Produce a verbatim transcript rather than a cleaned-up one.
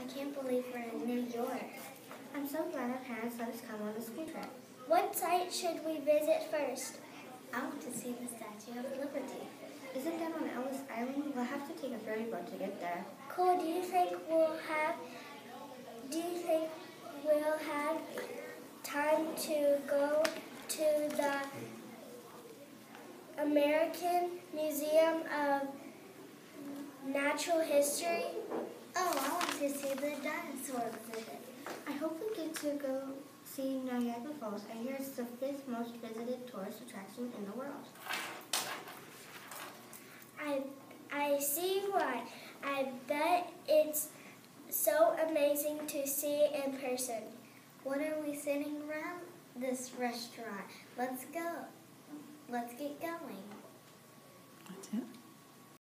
can't believe we're in New York. I'm so glad our parents let us come on a school trip. What site should we visit first? I want to see the Statue of Liberty. Isn't that on Ellis Island? We'll have to take a ferry boat to get there. Cool. Do you think we'll have do you think we'll have time to go to the American Museum of Natural History? Oh, I want to see the dinosaur exhibit. I hope we get to go see Niagara Falls. I hear it's the fifth most visited tourist attraction in the world. I I see why. I bet it's so amazing to see in person. What are we sitting around this restaurant? Let's go. Let's get going. That's it.